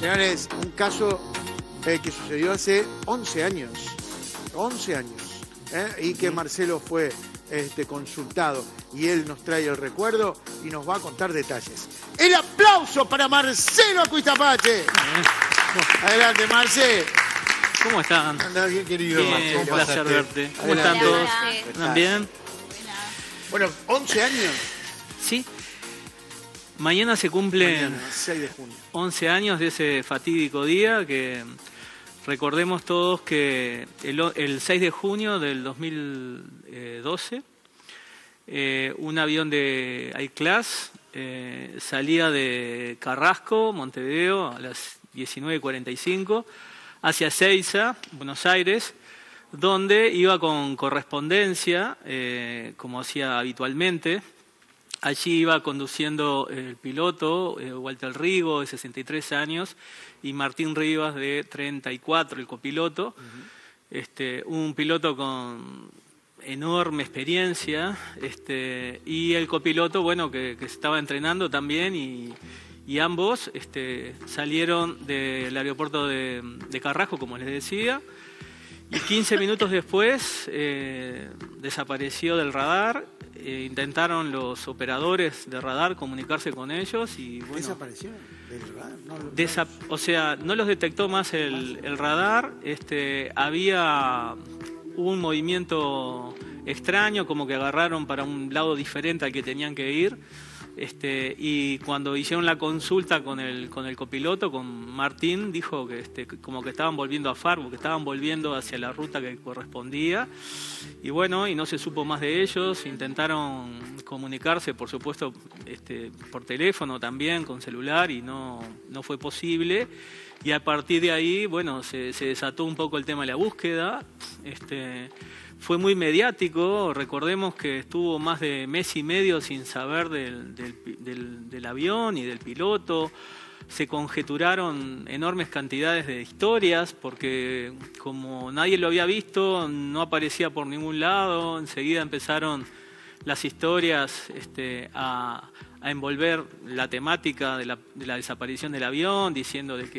Señores, un caso que sucedió hace 11 años. 11 años. Y que Marcelo fue consultado. Y él nos trae el recuerdo y nos va a contar detalles. ¡El aplauso para Marcelo Acuistapache! Adelante, Marce. ¿Cómo están? Andás bien, querido. Bien, un placer verte. ¿Cómo Adelante. están todos? Hola. ¿Están bien? Bueno, 11 años. Sí. Mañana se cumplen Mañana, 6 de junio. 11 años de ese fatídico día que recordemos todos que el 6 de junio del 2012 un avión de iClass salía de Carrasco, Montevideo, a las 19:45 hacia Ezeiza, Buenos Aires, donde iba con correspondencia, como hacía habitualmente. Allí iba conduciendo el piloto, Walter Rigo, de 63 años, y Martín Rivas, de 34, el copiloto. Un piloto con enorme experiencia, y el copiloto, bueno, que estaba entrenando también, y ambos salieron del aeropuerto de Carrasco, como les decía, y 15 minutos después desapareció del radar. Intentaron los operadores de radar comunicarse con ellos y bueno, ¿Desapareció del radar? o sea, no los detectó más el radar. Había un movimiento extraño, como que agarraron para un lado diferente al que tenían que ir. Y cuando hicieron la consulta con el copiloto, con Martín, dijo que como que estaban volviendo a Fargo, que estaban volviendo hacia la ruta que correspondía. Y bueno, y no se supo más de ellos. Intentaron comunicarse, por supuesto, por teléfono también, con celular, y no fue posible. Y a partir de ahí, bueno, se desató un poco el tema de la búsqueda. Fue muy mediático. Recordemos que estuvo más de mes y medio sin saber del avión y del piloto. Se conjeturaron enormes cantidades de historias porque como nadie lo había visto, no aparecía por ningún lado. Enseguida empezaron las historias a envolver la temática de la desaparición del avión, diciendo de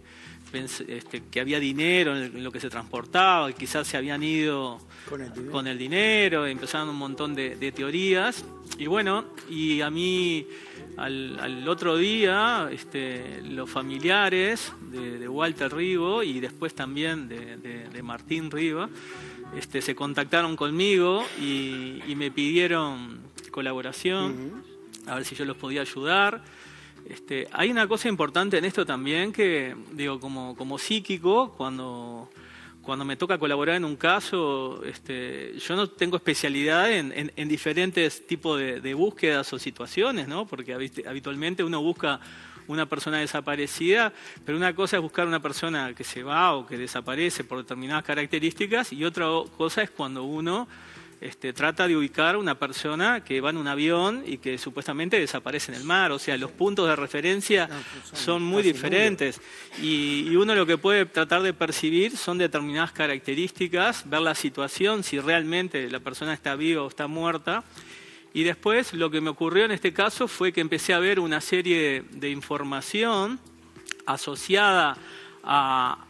que había dinero en lo que se transportaba, que quizás se habían ido con el dinero. Empezaron un montón de teorías. Y bueno, y a mí al otro día los familiares de Walter Rigo y después también de Martín Riva se contactaron conmigo y me pidieron colaboración, a ver si yo los podía ayudar. Hay una cosa importante en esto también que, digo, como psíquico, cuando me toca colaborar en un caso, yo no tengo especialidad en diferentes tipos de búsquedas o situaciones, ¿no? Porque habitualmente uno busca una persona desaparecida, pero una cosa es buscar una persona que se va o que desaparece por determinadas características, y otra cosa es cuando uno trata de ubicar una persona que va en un avión y que supuestamente desaparece en el mar. O sea, los puntos de referencia son muy diferentes. Y uno lo que puede tratar de percibir son determinadas características, ver la situación, si realmente la persona está viva o está muerta. Y después lo que me ocurrió en este caso fue que empecé a ver una serie de información asociada a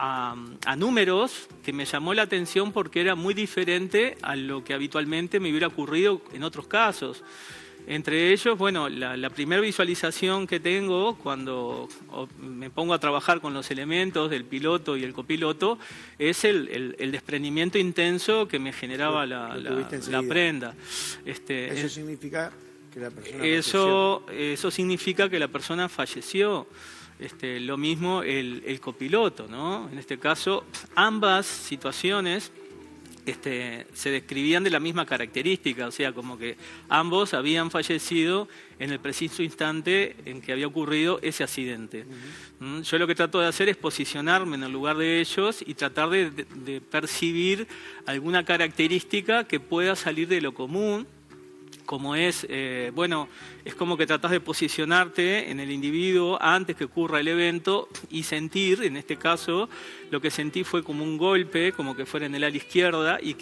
números que me llamó la atención porque era muy diferente a lo que habitualmente me hubiera ocurrido en otros casos. Entre ellos, bueno, la primera visualización que tengo cuando me pongo a trabajar con los elementos del piloto y el copiloto es el desprendimiento intenso que me generaba la prenda. ¿Eso significa que la persona falleció? Eso significa que la persona falleció. Lo mismo el copiloto, ¿no? En este caso, ambas situaciones se describían de la misma característica, o sea, como que ambos habían fallecido en el preciso instante en que había ocurrido ese accidente. Yo lo que trato de hacer es posicionarme en el lugar de ellos y tratar de percibir alguna característica que pueda salir de lo común, como es, es como que tratás de posicionarte en el individuo antes que ocurra el evento y sentir, en este caso, lo que sentí fue como un golpe, como que fuera en el ala izquierda y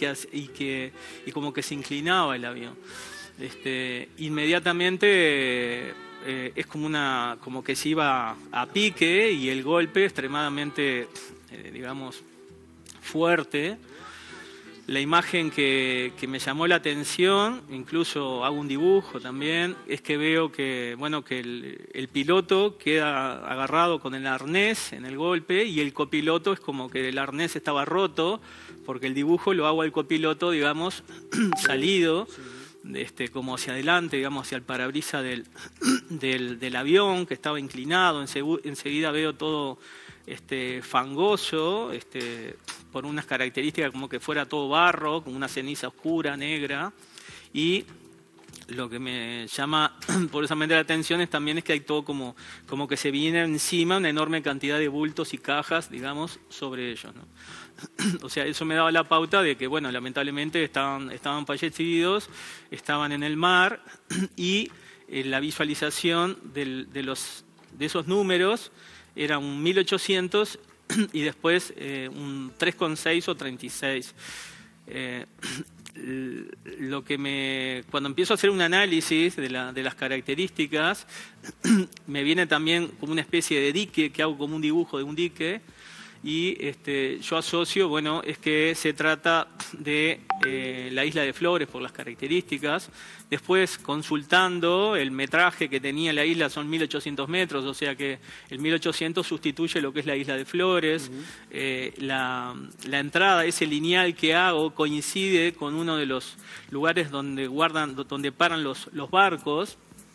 como que se inclinaba el avión. Inmediatamente es como que se iba a pique y el golpe extremadamente, digamos, fuerte. La imagen que me llamó la atención, incluso hago un dibujo también, es que veo que, bueno, que el piloto queda agarrado con el arnés en el golpe y el copiloto es como que el arnés estaba roto, porque el dibujo lo hago al copiloto, digamos, salido, como hacia adelante, digamos, hacia el parabrisas del avión, que estaba inclinado. Enseguida veo todo fangoso, por unas características como que fuera todo barro, con una ceniza oscura, negra. Y lo que me llama poderosamente la atención también es que hay todo como que se viene encima una enorme cantidad de bultos y cajas, digamos, sobre ellos, ¿no? O sea, eso me daba la pauta de que, bueno, lamentablemente estaban fallecidos, estaban en el mar, y la visualización de esos números era un 1800 y después un 3,6 o 36. Cuando empiezo a hacer un análisis de las características, me viene también como una especie de dique, que hago como un dibujo de un dique, y yo asocio, bueno, es que se trata de la isla de Flores por las características. Después, consultando el metraje que tenía la isla, son 1800 metros, o sea que el 1800 sustituye lo que es la isla de Flores. La entrada, ese lineal que hago, coincide con uno de los lugares donde paran los barcos.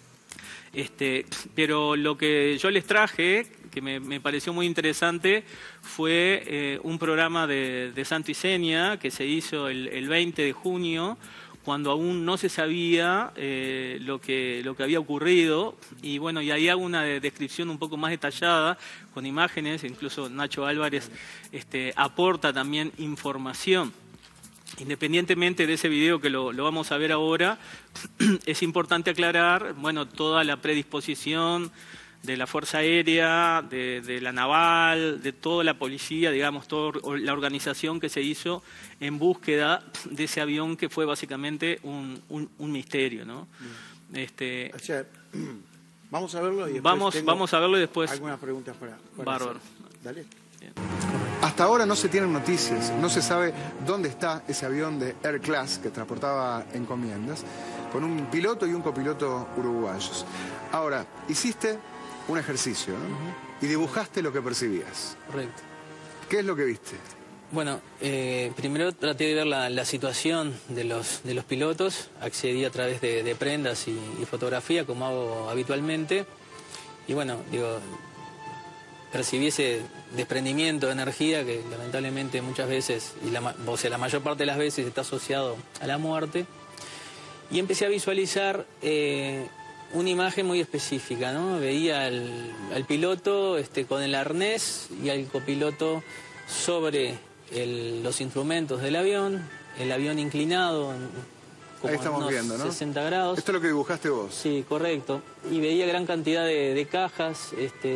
Pero lo que yo les traje, que me pareció muy interesante, fue un programa de Santo y Seña que se hizo el 20 de junio, cuando aún no se sabía lo que había ocurrido. Y bueno, y ahí hago una descripción un poco más detallada, con imágenes. Incluso Nacho Álvarez aporta también información. Independientemente de ese video que lo vamos a ver ahora, es importante aclarar, bueno, toda la predisposición de la Fuerza Aérea, de la Naval, de toda la policía, digamos, toda la organización que se hizo en búsqueda de ese avión, que fue básicamente un misterio, ¿no? O sea, vamos a verlo y después vamos a verlo y después algunas preguntas para bárbaro. hacer. Dale. Bien. Hasta ahora no se tienen noticias, no se sabe dónde está ese avión de Air Class que transportaba encomiendas, con un piloto y un copiloto uruguayos. Ahora, hiciste un ejercicio, ¿no? Y dibujaste lo que percibías. Correcto. ¿Qué es lo que viste? Bueno, primero traté de ver la situación de los pilotos, accedí a través de prendas y fotografía, como hago habitualmente, y bueno, digo, percibí ese desprendimiento de energía que lamentablemente muchas veces, la mayor parte de las veces, está asociado a la muerte, y empecé a visualizar una imagen muy específica, ¿no? Veía al piloto con el arnés y al copiloto sobre los instrumentos del avión, el avión inclinado como ahí estamos unos viendo, ¿no? 60 grados. Esto es lo que dibujaste vos. Sí, correcto. Y veía gran cantidad de cajas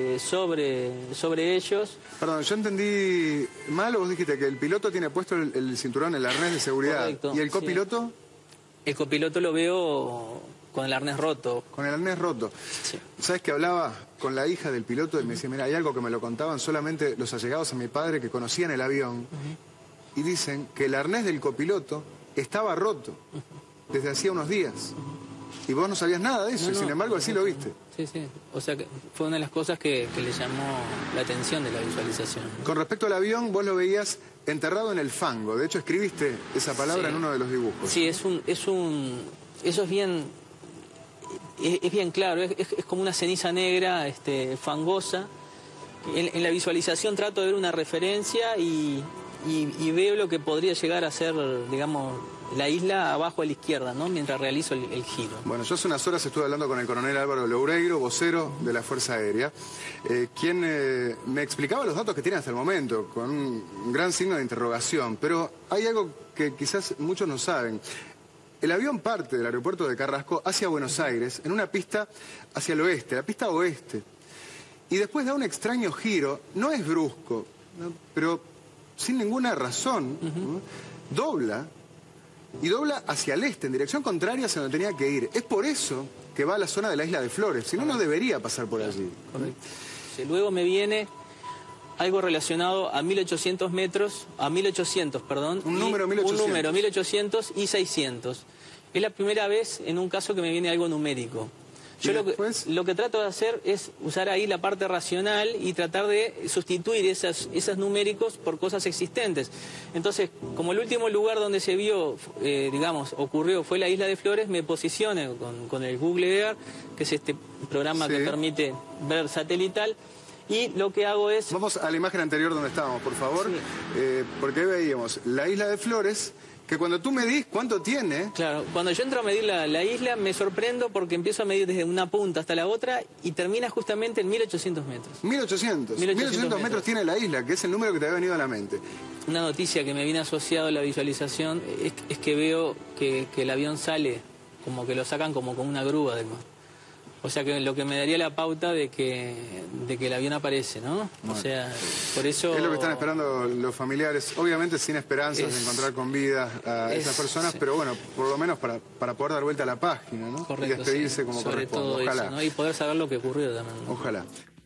sobre ellos. Perdón, yo entendí mal, o vos dijiste que el piloto tiene puesto el cinturón, el arnés de seguridad. Correcto, ¿Y el copiloto? Sí. El copiloto lo veo con el arnés roto. Con el arnés roto. Sí. ¿Sabes que hablaba con la hija del piloto y me decía, mira, hay algo que me lo contaban solamente los allegados a mi padre que conocían el avión, y dicen que el arnés del copiloto estaba roto desde hacía unos días. Y vos no sabías nada de eso, y sin embargo así lo viste. Sí, sí. O sea, que fue una de las cosas que le llamó la atención de la visualización. Con respecto al avión, vos lo veías enterrado en el fango. De hecho, escribiste esa palabra en uno de los dibujos. Sí, eso es bien... Es bien claro, es como una ceniza negra, fangosa. En la visualización trato de ver una referencia y veo lo que podría llegar a ser, digamos, la isla abajo a la izquierda, ¿no? Mientras realizo el giro. Bueno, yo hace unas horas estuve hablando con el coronel Álvaro Loureiro, vocero de la Fuerza Aérea, quien me explicaba los datos que tiene hasta el momento, con un gran signo de interrogación. Pero hay algo que quizás muchos no saben. El avión parte del aeropuerto de Carrasco hacia Buenos Aires en una pista hacia el oeste, la pista oeste. Y después da un extraño giro, no es brusco, ¿no? Pero sin ninguna razón, ¿no? Dobla, y dobla hacia el este, en dirección contraria hacia donde tenía que ir. Es por eso que va a la zona de la isla de Flores. Si no, no debería pasar por allí. Correcto. Sí, luego me viene algo relacionado a 1800 metros, perdón. Un número 1800. Un número 1800 y 600. Es la primera vez en un caso que me viene algo numérico. Yo lo que trato de hacer es usar ahí la parte racional y tratar de sustituir esos numéricos por cosas existentes. Entonces, como el último lugar donde se vio, ocurrió, fue la isla de Flores, me posicioné con el Google Earth, que es este programa que permite ver satelital, y lo que hago es... Vamos a la imagen anterior donde estábamos, por favor, porque ahí veíamos la isla de Flores, que cuando tú medís cuánto tiene... Claro, cuando yo entro a medir la isla me sorprendo porque empiezo a medir desde una punta hasta la otra y termina justamente en 1800 metros. 1800 metros tiene la isla, que es el número que te había venido a la mente. Una noticia que me viene asociado a la visualización es que veo que el avión sale, como que lo sacan como con una grúa del mar. O sea, que lo que me daría la pauta de que el avión aparece, ¿no? Bueno. O sea, por eso... Es lo que están esperando los familiares, obviamente sin esperanzas de encontrar con vida a esas personas, pero bueno, por lo menos para poder dar vuelta a la página, ¿no? Correcto, y despedirse como sobre corresponde. todo Ojalá. Eso, ¿no? Y poder saber lo que ocurrió también, ¿no? Ojalá.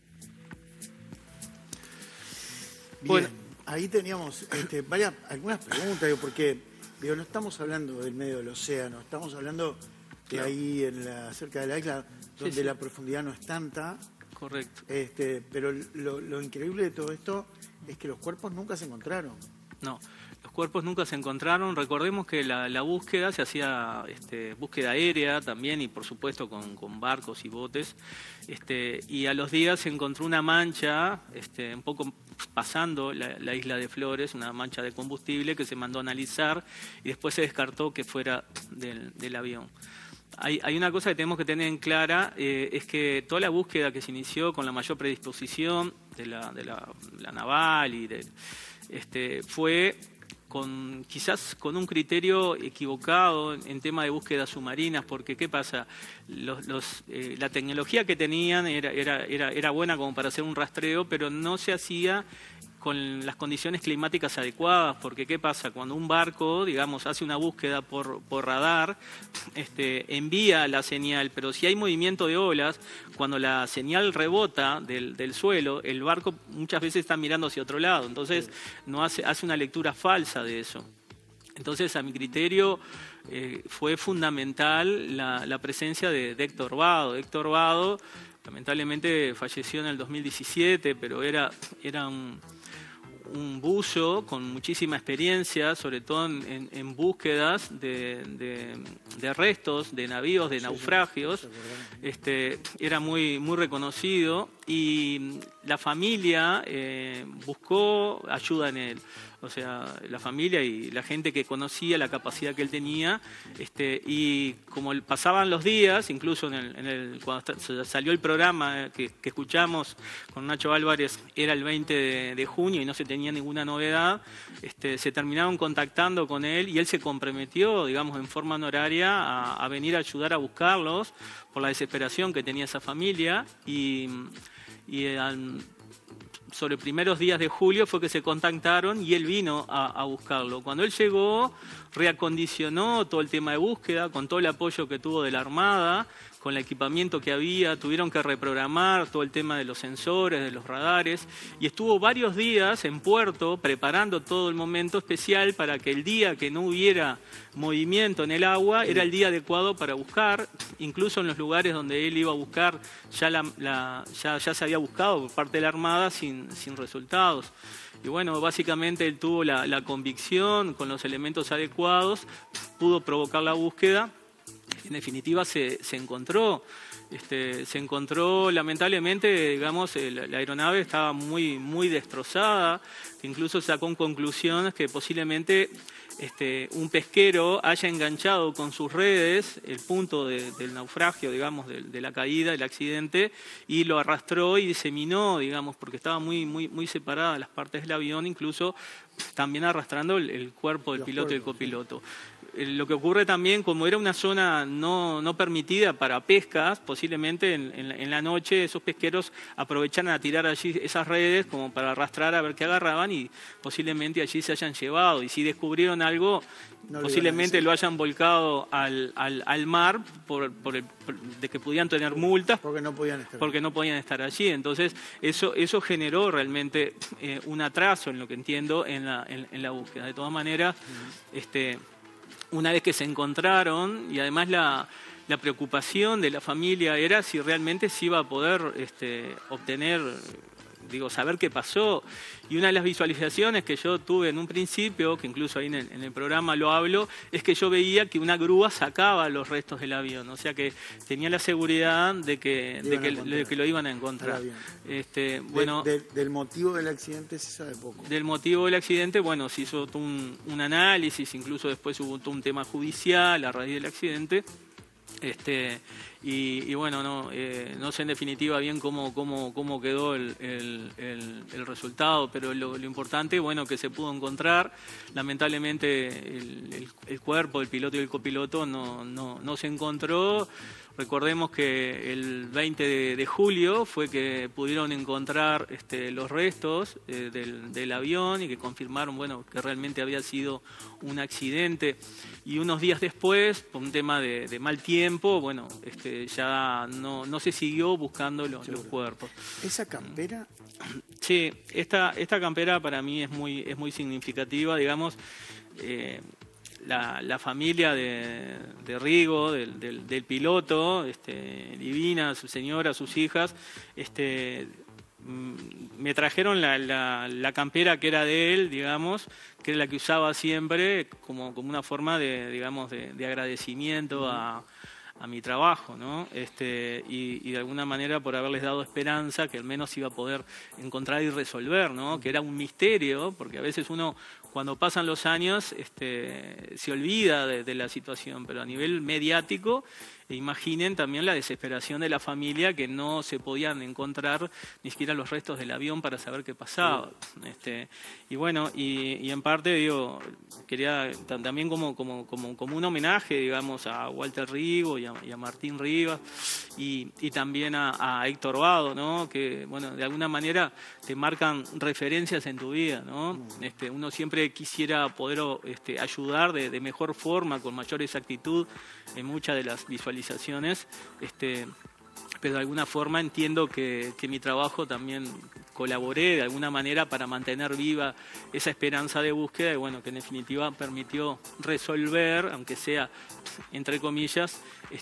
Bien, bueno, ahí teníamos algunas preguntas, porque no estamos hablando del medio del océano, estamos hablando de ahí cerca de la isla, donde la profundidad no es tanta. Correcto. Pero lo increíble de todo esto es que los cuerpos nunca se encontraron. No, los cuerpos nunca se encontraron. Recordemos que la búsqueda se hacía búsqueda aérea también y por supuesto con barcos y botes. Y a los días se encontró una mancha, un poco pasando la isla de Flores, una mancha de combustible que se mandó a analizar y después se descartó que fuera del avión. Hay una cosa que tenemos que tener en clara, es que toda la búsqueda que se inició con la mayor predisposición de la naval y fue quizás con un criterio equivocado en tema de búsquedas submarinas, porque ¿qué pasa? La tecnología que tenían era buena como para hacer un rastreo, pero no se hacía con las condiciones climáticas adecuadas, porque ¿qué pasa? Cuando un barco, digamos, hace una búsqueda por radar, envía la señal, pero si hay movimiento de olas, cuando la señal rebota del suelo, el barco muchas veces está mirando hacia otro lado, entonces no hace una lectura falsa de eso. Entonces, a mi criterio, fue fundamental la presencia de Héctor Vado. Héctor Vado, lamentablemente, falleció en el 2017, pero era un buzo con muchísima experiencia, sobre todo en búsquedas de restos de navíos, de naufragios. Era muy reconocido y la familia buscó ayuda en él. O sea, la familia y la gente que conocía la capacidad que él tenía, y como pasaban los días, incluso cuando salió el programa que escuchamos con Nacho Álvarez, era el 20 de junio y no se tenía ninguna novedad, se terminaron contactando con él y él se comprometió, digamos, en forma honoraria a venir a ayudar a buscarlos por la desesperación que tenía esa familia sobre primeros días de julio fue que se contactaron y él vino a buscarlo. Cuando él llegó, reacondicionó todo el tema de búsqueda, con todo el apoyo que tuvo de la Armada, con el equipamiento que había, tuvieron que reprogramar todo el tema de los sensores, de los radares, y estuvo varios días en puerto preparando todo el momento especial para que el día que no hubiera movimiento en el agua era el día adecuado para buscar, incluso en los lugares donde él iba a buscar ya se había buscado por parte de la Armada sin resultados. Y bueno, básicamente él tuvo la convicción con los elementos adecuados, pudo provocar la búsqueda. En definitiva se encontró lamentablemente, digamos, la aeronave estaba muy destrozada, que incluso sacó en conclusiones que posiblemente un pesquero haya enganchado con sus redes el punto del naufragio, digamos, de la caída, del accidente, y lo arrastró y diseminó, digamos, porque estaba muy separadas las partes del avión, incluso también arrastrando el cuerpo del piloto y el copiloto. lo que ocurre también, como era una zona no permitida para pescas, posiblemente en la noche esos pesqueros aprovecharon a tirar allí esas redes como para arrastrar a ver qué agarraban y posiblemente allí se hayan llevado. Y si descubrieron algo, posiblemente lo hayan volcado al mar de que podían tener multas. Porque no podían estar allí. Entonces, eso generó realmente un atraso, en lo que entiendo, en la búsqueda. De todas maneras, una vez que se encontraron, y además la preocupación de la familia era si realmente se iba a poder obtener, saber qué pasó. Y una de las visualizaciones que yo tuve en un principio, que incluso ahí en el programa lo hablo, es que yo veía que una grúa sacaba los restos del avión, o sea que tenía la seguridad de que lo iban a encontrar. Bueno, del motivo del accidente se sabe poco. Del motivo del accidente, bueno, se hizo todo un análisis, incluso después hubo todo un tema judicial a raíz del accidente. Y bueno, no sé en definitiva bien cómo quedó el resultado, pero lo importante, bueno, que se pudo encontrar. Lamentablemente el cuerpo del piloto y el copiloto no se encontró. Recordemos que el 20 de julio fue que pudieron encontrar los restos del avión y que confirmaron, bueno, que realmente había sido un accidente. Y unos días después, por un tema de mal tiempo, bueno, ya no se siguió buscando los cuerpos. ¿Esa campera? Sí, esta campera para mí es muy significativa, digamos. La familia de Rigo, del piloto, Divina, su señora, sus hijas, me trajeron la campera que era de él, digamos, que era la que usaba siempre como una forma de agradecimiento a mi trabajo, ¿no? Y de alguna manera por haberles dado esperanza que al menos iba a poder encontrar y resolver, ¿no? Que era un misterio, porque a veces uno, cuando pasan los años, se olvida de la situación, pero a nivel mediático, imaginen también la desesperación de la familia, que no se podían encontrar ni siquiera los restos del avión para saber qué pasaba. Y bueno, y en parte, quería también como un homenaje, digamos, a Walter Rigo y a Martín Rivas, y también a Héctor Vado, ¿no? Que, bueno, de alguna manera te marcan referencias en tu vida, ¿no? Uno siempre quisiera poder ayudar de mejor forma, con mayor exactitud, en muchas de las visualizaciones, pero de alguna forma entiendo que mi trabajo también colaboré de alguna manera para mantener viva esa esperanza de búsqueda y bueno, que en definitiva permitió resolver, aunque sea entre comillas,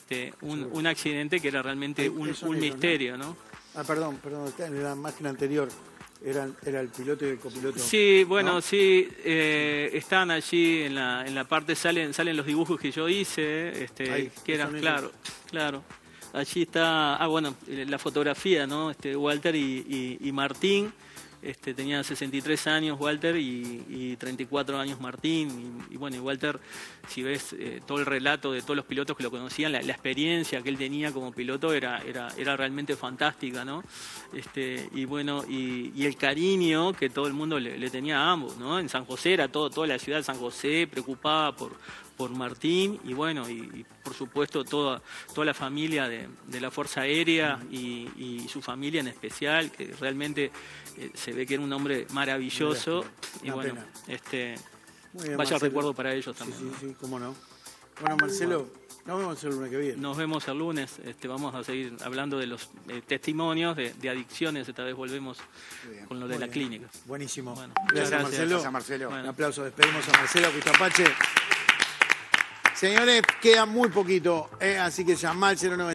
un accidente que era realmente un misterio, ¿no? Perdón, en la imagen anterior era el piloto y el copiloto. Sí, bueno, ¿no? Sí, están allí en la parte, salen los dibujos que yo hice, Ahí, que eran, claro. Allí está, bueno, la fotografía, ¿no? Walter y Martín. Tenía 63 años Walter y 34 años Martín. Y bueno, y Walter, si ves todo el relato de todos los pilotos que lo conocían, la experiencia que él tenía como piloto era realmente fantástica, ¿no? Y bueno, y el cariño que todo el mundo le tenía a ambos, ¿no? En San José era toda la ciudad de San José preocupada por Martín y bueno, y por supuesto toda la familia de la Fuerza Aérea y su familia en especial, que realmente se ve que era un hombre maravilloso. Y bueno, vaya recuerdo para ellos también. Sí, cómo no. Bueno, Marcelo, nos vemos el lunes que viene. Nos vemos el lunes, vamos a seguir hablando de los testimonios de adicciones, esta vez volvemos con lo de la clínica. Buenísimo. Bueno, gracias, Marcelo. Gracias, Marcelo. Un aplauso, despedimos a Marcelo Pistapache. Señores, queda muy poquito, así que llamá al 090.